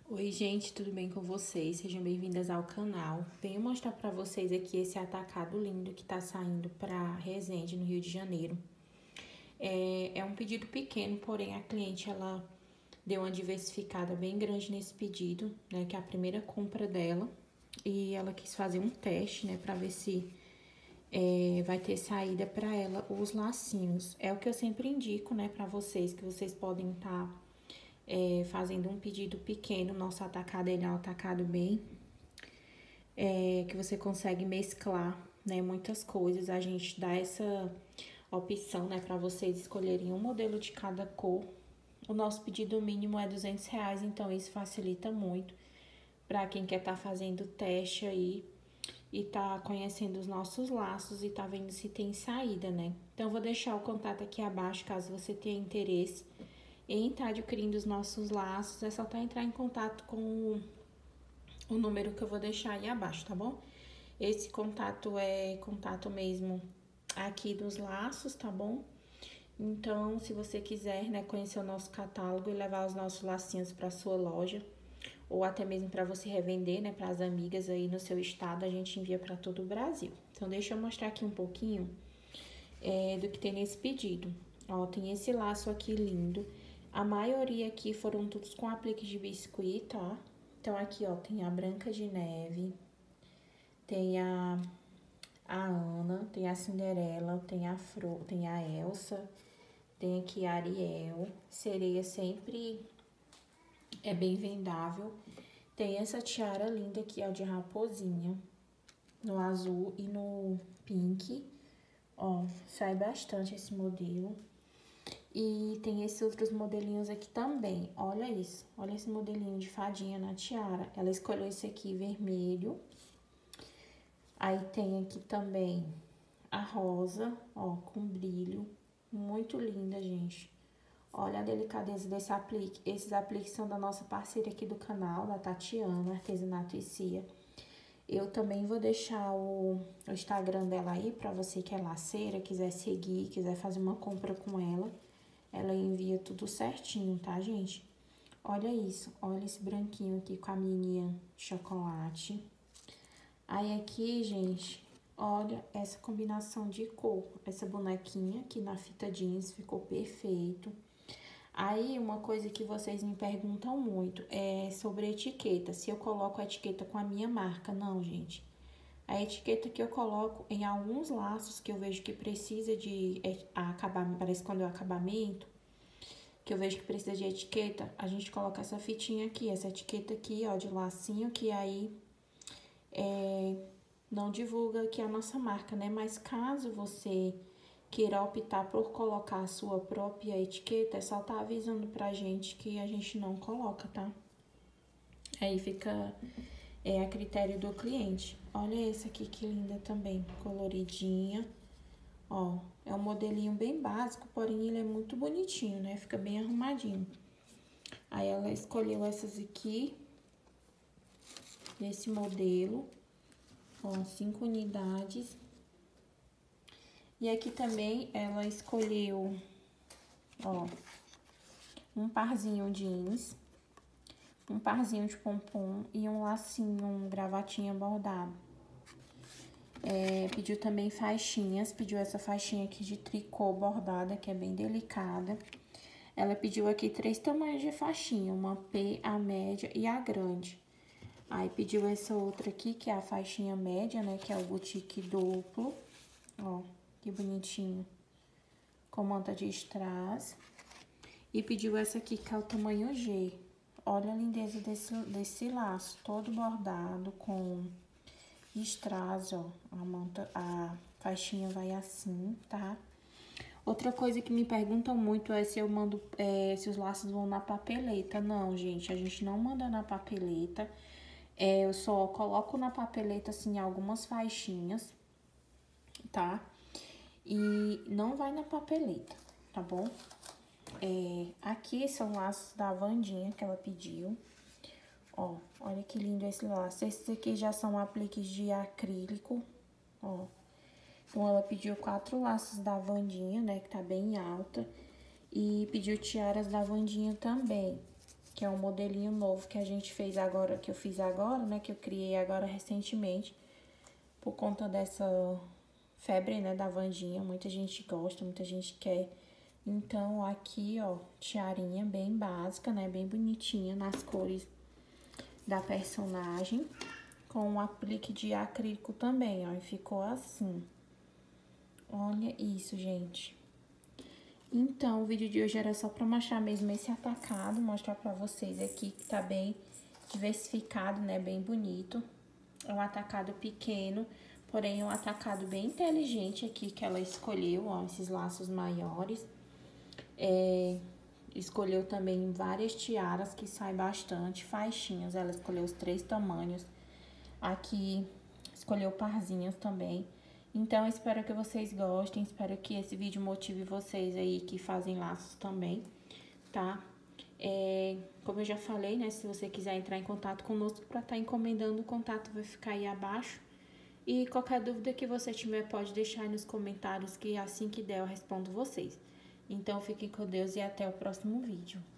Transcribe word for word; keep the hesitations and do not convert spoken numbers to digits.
Oi, gente, tudo bem com vocês? Sejam bem-vindas ao canal. Venho mostrar para vocês aqui esse atacado lindo que tá saindo para Resende, no Rio de Janeiro. É, é um pedido pequeno, porém a cliente, ela deu uma diversificada bem grande nesse pedido, né? Que é a primeira compra dela. E ela quis fazer um teste, né? Para ver se é, vai ter saída para ela os lacinhos. É o que eu sempre indico, né? Para vocês, que vocês podem estar... Tá É, fazendo um pedido pequeno. Nosso atacado, ele é um atacado bem, é, que você consegue mesclar, né, muitas coisas. A gente dá essa opção, né, para vocês escolherem um modelo de cada cor. O nosso pedido mínimo é duzentos reais, então isso facilita muito para quem quer estar tá fazendo teste aí e tá conhecendo os nossos laços e tá vendo se tem saída, né? Então, eu vou deixar o contato aqui abaixo, caso você tenha interesse em estar adquirindo os nossos laços. É só tá entrar em contato com o número que eu vou deixar aí abaixo, tá bom? Esse contato é contato mesmo aqui dos laços, tá bom? Então, se você quiser, né, conhecer o nosso catálogo e levar os nossos lacinhos para sua loja, ou até mesmo para você revender, né, para as amigas aí no seu estado, a gente envia para todo o Brasil. Então, deixa eu mostrar aqui um pouquinho é, do que tem nesse pedido. Ó, tem esse laço aqui lindo. A maioria aqui foram todos com aplique de biscuit, tá? Então, aqui, ó, tem a Branca de Neve, tem a, a Ana, tem a Cinderela, tem a Fro, tem a Elsa, tem aqui a Ariel. Sereia sempre é bem vendável. Tem essa tiara linda aqui, ó, de raposinha, no azul e no pink. Ó, sai bastante esse modelo. E tem esses outros modelinhos aqui também. Olha isso. Olha esse modelinho de fadinha na tiara. Ela escolheu esse aqui vermelho. Aí tem aqui também a rosa, ó, com brilho. Muito linda, gente. Olha a delicadeza desse aplique. Esses apliques são da nossa parceira aqui do canal, da Tatiana, Artesanato e Cia. Eu também vou deixar o, o Instagram dela aí, pra você que é laceira, quiser seguir, quiser fazer uma compra com ela. Ela envia tudo certinho, tá, gente? Olha isso, olha esse branquinho aqui com a menininha de chocolate. Aí aqui, gente, olha essa combinação de cor. Essa bonequinha aqui na fita jeans ficou perfeito. Aí, uma coisa que vocês me perguntam muito é sobre etiqueta. Se eu coloco a etiqueta com a minha marca. Não, gente. A etiqueta que eu coloco em alguns laços que eu vejo que precisa de acabamento, para esconder o acabamento, que eu vejo que precisa de etiqueta, a gente coloca essa fitinha aqui, essa etiqueta aqui, ó, de lacinho, que aí é, não divulga aqui a nossa marca, né? Mas caso você queira optar por colocar a sua própria etiqueta, é só tá avisando pra gente que a gente não coloca, tá? Aí fica é, a critério do cliente. Olha esse aqui que linda também, coloridinha. Ó, é um modelinho bem básico, porém ele é muito bonitinho, né? Fica bem arrumadinho. Aí ela escolheu essas aqui, desse modelo. Ó, cinco unidades. E aqui também ela escolheu, ó, um parzinho jeans, um parzinho de pompom e um lacinho, um gravatinha bordado. É, pediu também faixinhas, pediu essa faixinha aqui de tricô bordada, que é bem delicada. Ela pediu aqui três tamanhos de faixinha, uma P, a média e a grande. Aí pediu essa outra aqui, que é a faixinha média, né, que é o boutique duplo, ó. Que bonitinho, com manta de strass. E pediu essa aqui, que é o tamanho G. Olha a lindeza desse, desse laço, todo bordado com strass, ó. A manta, a faixinha vai assim, tá? Outra coisa que me perguntam muito é se eu mando, é, se os laços vão na papeleta. Não, gente, a gente não manda na papeleta. É, eu só coloco na papeleta, assim, algumas faixinhas, tá? E não vai na papeleta, tá bom? É, aqui são laços da Vandinha que ela pediu. Ó, olha que lindo esse laço. Esses aqui já são apliques de acrílico, ó. Então, ela pediu quatro laços da Vandinha, né, que tá bem alta. E pediu tiaras da Vandinha também. que é um modelinho novo que a gente fez agora, que eu fiz agora, né, que eu criei agora recentemente, por conta dessa febre, né, da Wandinha. Muita gente gosta, muita gente quer. Então, aqui, ó, tiarinha bem básica, né, bem bonitinha, nas cores da personagem, com um aplique de acrílico também, ó, e ficou assim. Olha isso, gente. Então, o vídeo de hoje era só pra mostrar mesmo esse atacado, mostrar pra vocês aqui que tá bem diversificado, né, bem bonito. É um atacado pequeno, porém é um atacado bem inteligente aqui que ela escolheu, ó, esses laços maiores. É, escolheu também várias tiaras que saem bastante, faixinhas, ela escolheu os três tamanhos. Aqui escolheu parzinhas também. Então, espero que vocês gostem, espero que esse vídeo motive vocês aí que fazem laços também, tá? É, como eu já falei, né, se você quiser entrar em contato conosco para estar encomendando, o contato vai ficar aí abaixo. E qualquer dúvida que você tiver, pode deixar aí nos comentários que assim que der eu respondo vocês. Então, fiquem com Deus e até o próximo vídeo.